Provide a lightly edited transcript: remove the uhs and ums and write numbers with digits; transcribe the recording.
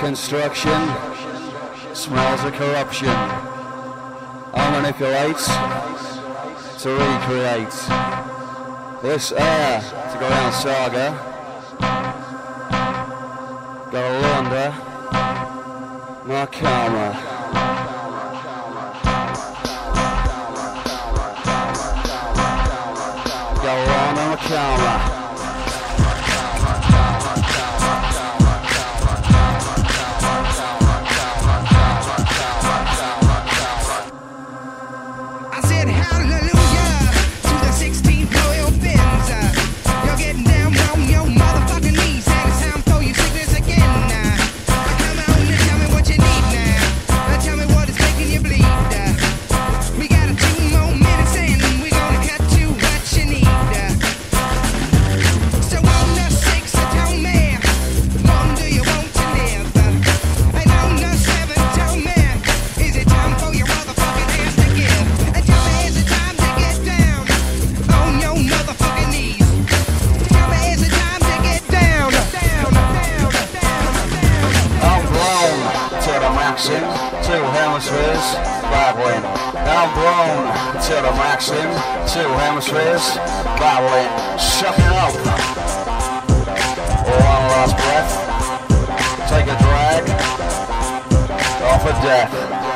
construction, smells of corruption. I manipulate to recreate. This air to go down saga. Gotta launder my karma. Gotta launder my karma. Two hemispheres, babbling. I'm blown to the maxim. Two hemispheres, babbling. Sucking up. One last breath. Take a drag off of death.